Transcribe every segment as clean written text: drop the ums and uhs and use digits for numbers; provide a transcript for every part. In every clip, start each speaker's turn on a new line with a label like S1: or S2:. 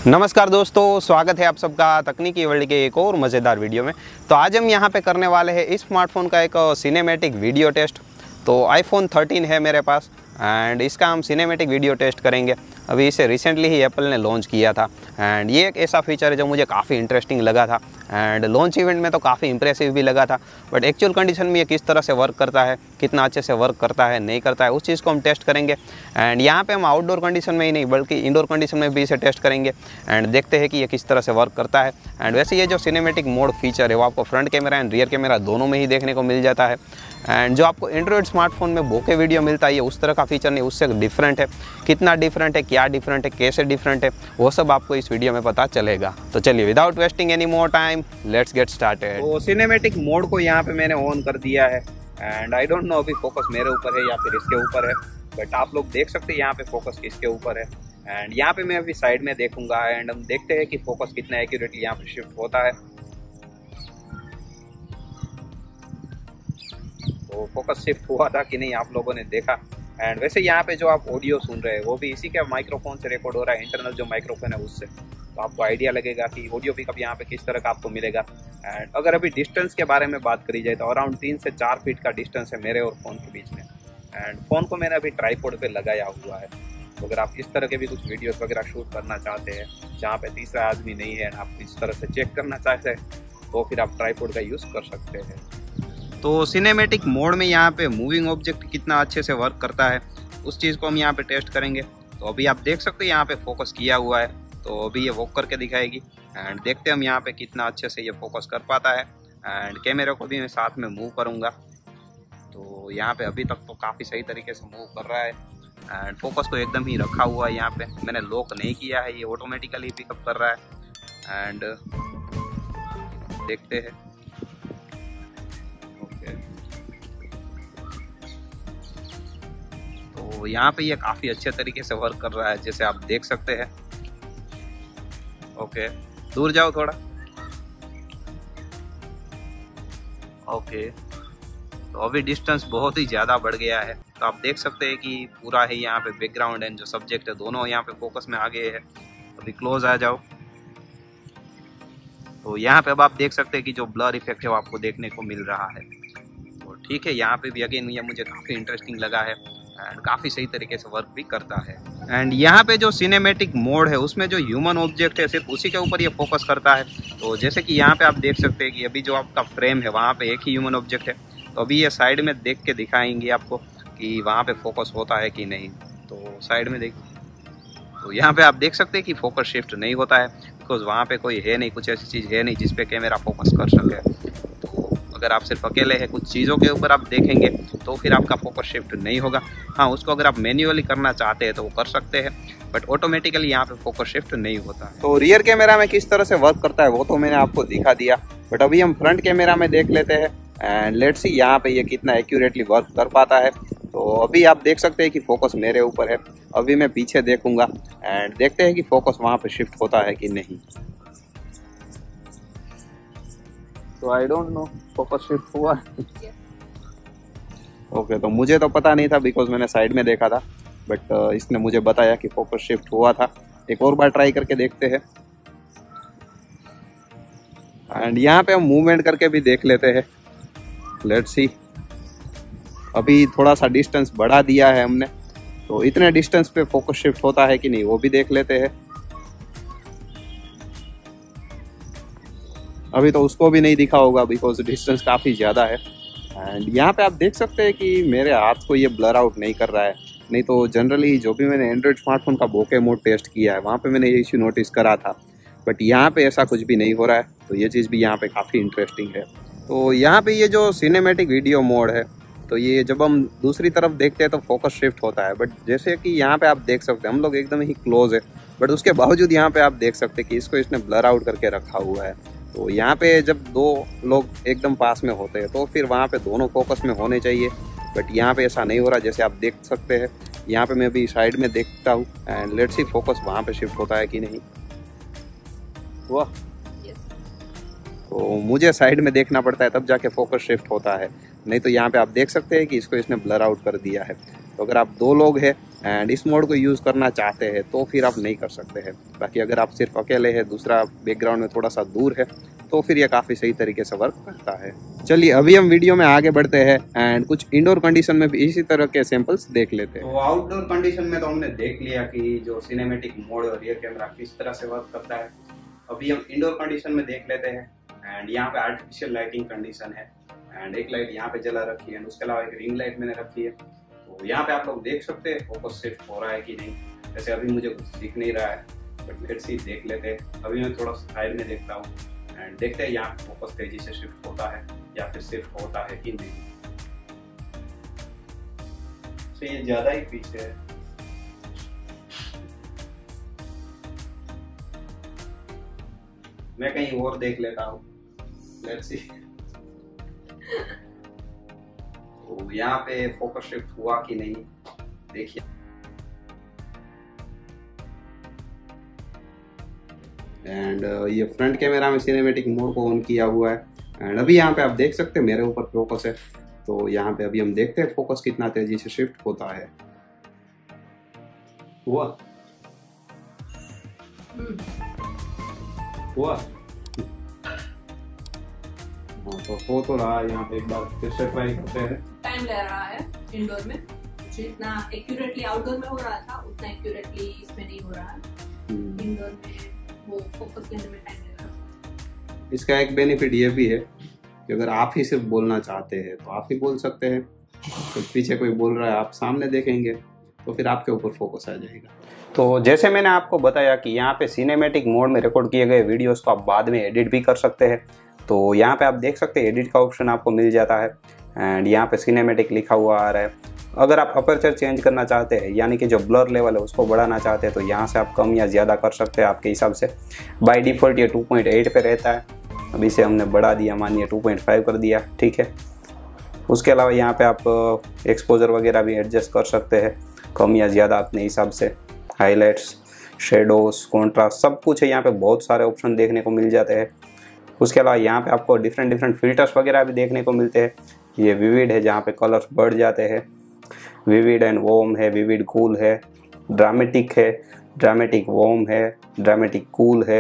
S1: नमस्कार दोस्तों, स्वागत है आप सबका तकनीकी वर्ल्ड के एक और मज़ेदार वीडियो में। तो आज हम यहाँ पे करने वाले हैं इस स्मार्टफोन का एक सिनेमैटिक वीडियो टेस्ट। तो आईफोन 13 है मेरे पास एंड इसका हम सिनेमैटिक वीडियो टेस्ट करेंगे। अभी इसे रिसेंटली ही एप्पल ने लॉन्च किया था एंड ये एक ऐसा फीचर है जो मुझे काफ़ी इंटरेस्टिंग लगा था एंड लॉन्च इवेंट में तो काफ़ी इंप्रेसिव भी लगा था। बट एक्चुअल कंडीशन में ये किस तरह से वर्क करता है, कितना अच्छे से वर्क करता है, नहीं करता है, उस चीज़ को हम टेस्ट करेंगे। एंड यहाँ पे हम आउटडोर कंडीशन में ही नहीं बल्कि इंडोर कंडीशन में भी इसे टेस्ट करेंगे एंड देखते हैं कि ये किस तरह से वर्क करता है। एंड वैसे ये जो सिनेमैटिक मोड फीचर है वो आपको front camera and rear camera दोनों में ही देखने को मिल जाता है। एंड जो आपको एंड्रॉयड स्मार्टफोन में बोके वीडियो मिलता है ये उस तरह का फीचर नहीं, उससे डिफरेंट है। कितना डिफरेंट है, क्या डिफरेंट है, कैसे डिफरेंट है, वो सब आपको इस वीडियो में पता चलेगा। तो चलिए without wasting any more time let's get started. तो सिनेमैटिक मोड को यहाँ पे मैंने ऑन कर दिया है एंड आई डोंट नो अभी फोकस मेरे ऊपर है या फिर इसके ऊपर है, बट आप लोग देख सकते हैं यहाँ पे फोकस किसके ऊपर है। एंड यहाँ पे मैं अभी साइड में देखूंगा एंड हम देखते हैं कि फोकस कितना एक्यूरेटली यहाँ पे शिफ्ट होता है। तो फोकस शिफ्ट हुआ था कि नहीं आप लोगों ने देखा। एंड वैसे यहाँ पे जो आप ऑडियो सुन रहे हैं वो भी इसी के माइक्रोफोन से रिकॉर्ड हो रहा है, इंटरनल जो माइक्रोफोन है उससे। तो आपको आइडिया लगेगा कि ऑडियो पिकअप यहाँ पे किस तरह का आपको मिलेगा। एंड अगर अभी डिस्टेंस के बारे में बात करी जाए तो अराउंड 3 से 4 फीट का डिस्टेंस है मेरे और फ़ोन के बीच में। एंड फ़ोन को मैंने अभी ट्राईपॉड पे लगाया हुआ है। तो अगर आप इस तरह के भी कुछ वीडियोस वगैरह शूट करना चाहते हैं जहाँ पे तीसरा आदमी नहीं है एंड आप इस तरह से चेक करना चाहते हैं तो फिर आप ट्राईपॉड का यूज़ कर सकते हैं। तो सिनेमैटिक मोड में यहाँ पे मूविंग ऑब्जेक्ट कितना अच्छे से वर्क करता है उस चीज़ को हम यहाँ पे टेस्ट करेंगे। तो अभी आप देख सकते हैं यहाँ पे फोकस किया हुआ है, तो अभी ये वॉक करके दिखाएगी एंड देखते हैं हम यहाँ पे कितना अच्छे से ये फोकस कर पाता है। एंड कैमरे को भी मैं साथ में मूव करूँगा। तो यहाँ पे अभी तक तो काफ़ी सही तरीके से मूव कर रहा है एंड फोकस को एकदम ही रखा हुआ है। यहाँ पे मैंने लॉक नहीं किया है, ये ऑटोमेटिकली पिकअप कर रहा है। एंड देखते हैं, तो यहाँ पे ये काफ़ी अच्छे तरीके से वर्क कर रहा है जैसे आप देख सकते हैं। ओके, दूर जाओ थोड़ा। ओके, तो अभी डिस्टेंस बहुत ही ज़्यादा बढ़ गया है। तो आप देख सकते हैं कि पूरा है यहाँ पे बैकग्राउंड एंड जो सब्जेक्ट है दोनों यहाँ पे फोकस में आ गए हैं। अभी क्लोज आ जाओ। तो यहाँ पे अब आप देख सकते हैं कि जो ब्लर इफेक्ट है वो आपको देखने को मिल रहा है। तो ठीक है, यहाँ पे भी अगेन ये मुझे काफ़ी इंटरेस्टिंग लगा है एंड काफ़ी सही तरीके से वर्क भी करता है। एंड यहाँ पे जो सिनेमैटिक मोड है उसमें जो ह्यूमन ऑब्जेक्ट है सिर्फ उसी के ऊपर ये फोकस करता है। तो जैसे कि यहाँ पे आप देख सकते हैं कि अभी जो आपका फ्रेम है वहाँ पे एक ही ह्यूमन ऑब्जेक्ट है। तो अभी ये साइड में देख के दिखाएंगे आपको कि वहाँ पे फोकस होता है कि नहीं। तो साइड में देखिए, तो यहाँ पे आप देख सकते हैं कि फोकस शिफ्ट नहीं होता है बिकॉज वहाँ पे कोई है नहीं, कुछ ऐसी चीज़ है नहीं जिस पे कैमरा फोकस कर सके। तो अगर आप सिर्फ अकेले हैं कुछ चीज़ों के ऊपर आप देखेंगे तो फिर आपका फोकस शिफ्ट नहीं होगा। हाँ, उसको अगर आप मैन्युअली करना चाहते हैं तो वो कर सकते हैं, बट ऑटोमेटिकली यहाँ पे फोकस शिफ्ट नहीं होता। तो रियर कैमरा में किस तरह से वर्क करता है वो तो मैंने आपको दिखा दिया, बट अभी हम फ्रंट कैमरा में देख लेते हैं एंड लेट्स सी यहाँ पे ये कितना एक्यूरेटली वर्क कर पाता है। तो अभी आप देख सकते हैं कि फोकस मेरे ऊपर है। अभी मैं पीछे देखूंगा एंड देखते हैं कि फोकस वहाँ पे शिफ्ट होता है कि नहीं। तो I don't know focus shift हुआ। ओके, तो मुझे तो पता नहीं था बिकॉज मैंने साइड में देखा था, बट इसने मुझे बताया कि फोकस शिफ्ट हुआ था। एक और बार ट्राई करके देखते हैं एंड यहाँ पे हम मूवमेंट करके भी देख लेते हैं। लेट्स सी, अभी थोड़ा सा डिस्टेंस बढ़ा दिया है हमने, तो इतने डिस्टेंस पे फोकस शिफ्ट होता है कि नहीं वो भी देख लेते हैं। अभी तो उसको भी नहीं दिखा होगा बिकॉज डिस्टेंस काफ़ी ज़्यादा है। एंड यहाँ पे आप देख सकते हैं कि मेरे हाथ को ये ब्लर आउट नहीं कर रहा है। नहीं तो जनरली जो भी मैंने एंड्रॉयड स्मार्टफोन का बोके मोड टेस्ट किया है वहाँ पे मैंने ये इश्यू नोटिस करा था, बट यहाँ पे ऐसा कुछ भी नहीं हो रहा है। तो ये चीज़ भी यहाँ पे काफ़ी इंटरेस्टिंग है। तो यहाँ पे ये जो सिनेमैटिक वीडियो मोड है तो ये जब हम दूसरी तरफ देखते हैं तो फोकस शिफ्ट होता है, बट जैसे कि यहाँ पे आप देख सकते हैं हम लोग एकदम ही क्लोज है, बट उसके बावजूद यहाँ पे आप देख सकते हैं कि इसको इसने ब्लर आउट करके रखा हुआ है। तो यहाँ पे जब दो लोग एकदम पास में होते हैं तो फिर वहाँ पे दोनों फोकस में होने चाहिए, बट यहाँ पे ऐसा नहीं हो रहा जैसे आप देख सकते हैं। यहाँ पे मैं भी साइड में देखता हूँ एंड लेट्स सी फोकस वहाँ पे शिफ्ट होता है कि नहीं। वाह, तो मुझे साइड में देखना पड़ता है तब जाके फोकस शिफ्ट होता है, नहीं तो यहाँ पे आप देख सकते हैं कि इसको इसने ब्लर आउट कर दिया है। तो अगर आप दो लोग हैं एंड इस मोड को यूज़ करना चाहते हैं तो फिर आप नहीं कर सकते हैं। बाकी अगर आप सिर्फ अकेले हैं, दूसरा बैकग्राउंड में थोड़ा सा दूर है, तो फिर ये काफ़ी सही तरीके से वर्क करता है। चलिए अभी हम वीडियो में आगे बढ़ते हैं एंड कुछ इंडोर कंडीशन में भी इसी तरह के सैंपल्स देख लेते हैं। तो आउटडोर कंडीशन में तो हमने देख लिया कि जो सिनेमैटिक मोड और रियर कैमरा किस तरह से वर्क करता है। अभी हम इंडोर कंडीशन में देख लेते हैं। एंड यहाँ पे आर्टिफिशियल लाइटिंग कंडीशन है एंड एक लाइट यहाँ पे जला रखी है, उसके अलावा एक रिंग लाइट मैंने रखी है। तो यहाँ पे आप लोग देख सकते हैं फोकस शिफ्ट हो रहा है कि नहीं। वैसे अभी मुझे कुछ दिख नहीं रहा है, बट लेट्स सी, देख लेते हैं। अभी मैं थोड़ा साइड में देखता हूँ एंड देखते हैं यहाँ फोकस तेजी से शिफ्ट होता है या फिर शिफ्ट होता है कि नहीं। तो ये ज्यादा ही पीछे है। मैं कहीं और देख लेता हूँ, लेट्स सी। तो यहाँ पे फोकस शिफ्ट हुआ कि नहीं देखिए। एंड ये फ्रंट कैमरा में सिनेमैटिक मोड को ऑन किया हुआ है एंड अभी यहाँ पे आप देख सकते हैं मेरे ऊपर फोकस है। तो यहाँ पे अभी हम देखते हैं फोकस कितना तेजी से शिफ्ट होता है। हुआ तो हो तो रहा है। यहाँ पे एक बार फिर से ट्राई करते हैं।
S2: टाइम ले रहा है इंडोर में, जितना एक्यूरेटली आउटडोर में हो रहा था उतना एक्यूरेटली इसमें नहीं हो रहा है। इंडोर में वो फोकस लेने में टाइम ले रहा है।
S1: इसका एक बेनिफिट ये भी है कि अगर आप ही सिर्फ बोलना चाहते हैं तो आप ही बोल सकते हैं। तो पीछे कोई बोल रहा है, आप सामने देखेंगे तो फिर आपके ऊपर फोकस आ जाएगा। तो जैसे मैंने आपको बताया कि यहाँ पे सिनेमैटिक मोड में रिकॉर्ड किए गए वीडियोस को आप बाद में एडिट भी कर सकते हैं। तो यहाँ पे आप देख सकते हैं एडिट का ऑप्शन आपको मिल जाता है एंड यहाँ पे सिनेमैटिक लिखा हुआ आ रहा है। अगर आप अपर्चर चेंज करना चाहते हैं, यानी कि जो ब्लर लेवल है उसको बढ़ाना चाहते हैं, तो यहाँ से आप कम या ज़्यादा कर सकते हैं आपके हिसाब से। बाय डिफ़ॉल्ट ये 2.8 पे रहता है, अभी से हमने बढ़ा दिया, मानिए 2.5 कर दिया, ठीक है। उसके अलावा यहाँ पे आप एक्सपोजर वगैरह भी एडजस्ट कर सकते हैं, कम या ज़्यादा अपने हिसाब से। हाईलाइट्स, शेडोज, कॉन्ट्रास्ट, सब कुछ है। यहाँ पे बहुत सारे ऑप्शन देखने को मिल जाते हैं। उसके अलावा यहाँ पे आपको डिफरेंट फिल्टर्स वगैरह भी देखने को मिलते हैं। ये विविड है, जहाँ पे कलर्स बढ़ जाते हैं। विविड एंड वॉर्म है, विविड कूल है, ड्रामेटिक है, ड्रामेटिक वॉर्म है, ड्रामेटिक कूल है,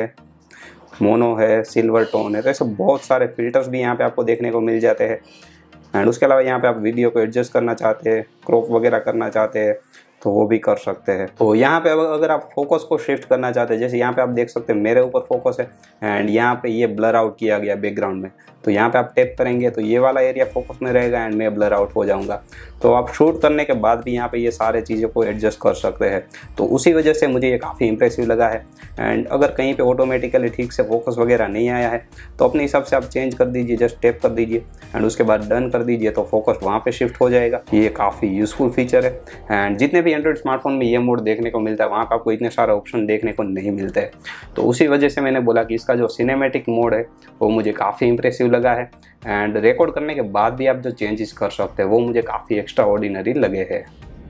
S1: मोनो है, सिल्वर टोन है। तो ऐसे बहुत सारे फिल्टर्स भी यहाँ पे आपको देखने को मिल जाते हैं। एंड उसके अलावा यहाँ पे आप वीडियो को एडजस्ट करना चाहते हैं, क्रॉप वगैरह करना चाहते हैं, तो वो भी कर सकते हैं। तो यहाँ पे अगर आप फोकस को शिफ्ट करना चाहते हैं, जैसे यहाँ पे आप देख सकते हैं मेरे ऊपर फोकस है एंड यहाँ पे ये ब्लर आउट किया गया बैकग्राउंड में। तो यहाँ पे आप टैप करेंगे तो ये वाला एरिया फोकस में रहेगा एंड मैं ब्लर आउट हो जाऊँगा। तो आप शूट करने के बाद भी यहाँ पे ये सारे चीज़ों को एडजस्ट कर सकते हैं। तो उसी वजह से मुझे ये काफ़ी इंप्रेसिव लगा है। एंड अगर कहीं पे ऑटोमेटिकली ठीक से फोकस वगैरह नहीं आया है तो अपने हिसाब से आप चेंज कर दीजिए, जस्ट टैप कर दीजिए एंड उसके बाद डन कर दीजिए, तो फोकस वहाँ पे शिफ्ट हो जाएगा। ये काफ़ी यूज़फुल फीचर है। एंड जितने भी एंड्रॉइड स्मार्टफोन में ये मोड देखने को मिलता है, वहाँ पर आपको इतने सारे ऑप्शन देखने को नहीं मिलते हैं। तो उसी वजह से मैंने बोला कि इसका जो सिनेमैटिक मोड है वो मुझे काफ़ी इंप्रेसिव लगा है। एंड रिकॉर्ड करने के बाद भी आप जो चेंजेस कर सकते हैं वो मुझे काफ़ी एक्स्ट्रा ऑर्डिनरी लगे हैं।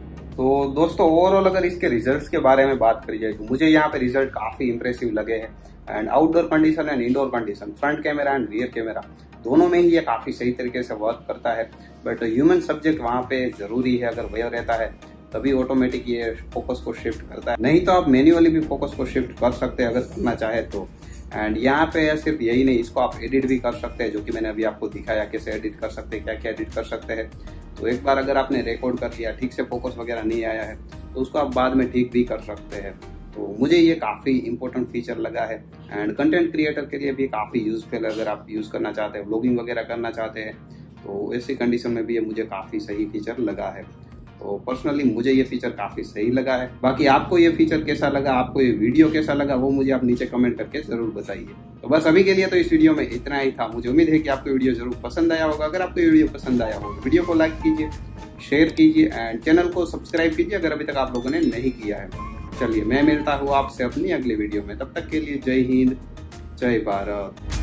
S1: तो दोस्तों ओवरऑल अगर इसके रिजल्ट्स के बारे में बात करी जाए तो मुझे यहाँ पे रिजल्ट काफ़ी इंप्रेसिव लगे हैं। And outdoor condition and indoor condition, front camera and rear camera, दोनों में ही ये काफ़ी सही तरीके से वर्क करता है। बट ह्यूमन सब्जेक्ट वहाँ पे ज़रूरी है, अगर वह रहता है तभी ऑटोमेटिक ये फोकस को शिफ्ट करता है, नहीं तो आप मैन्युअली भी फोकस को शिफ्ट कर सकते हैं अगर करना चाहे तो। एंड यहाँ पे सिर्फ यही नहीं, इसको आप एडिट भी कर सकते हैं, जो कि मैंने अभी आपको दिखाया कैसे एडिट कर सकते हैं, क्या क्या एडिट कर सकते हैं। तो एक बार अगर आपने रिकॉर्ड कर लिया, ठीक से फोकस वगैरह नहीं आया है, तो उसको आप बाद में ठीक भी कर सकते हैं। तो मुझे ये काफ़ी इंपॉर्टेंट फीचर लगा है। एंड कंटेंट क्रिएटर के लिए भी काफ़ी यूजफुल है। अगर आप यूज़ करना चाहते हैं, व्लॉगिंग वगैरह करना चाहते हैं, तो ऐसी कंडीशन में भी ये मुझे काफ़ी सही फीचर लगा है। तो पर्सनली मुझे ये फीचर काफ़ी सही लगा है। बाकी आपको ये फीचर कैसा लगा, आपको ये वीडियो कैसा लगा, वो मुझे आप नीचे कमेंट करके ज़रूर बताइए। तो बस अभी के लिए तो इस वीडियो में इतना ही था। मुझे उम्मीद है कि आपको वीडियो जरूर पसंद आया होगा। अगर आपको ये वीडियो पसंद आया हो तो वीडियो को लाइक कीजिए, शेयर कीजिए एंड चैनल को सब्सक्राइब कीजिए अगर अभी तक आप लोगों ने नहीं किया है। चलिए मैं मिलता हूँ आपसे अपनी अगली वीडियो में, तब तक के लिए जय हिंद, जय भारत।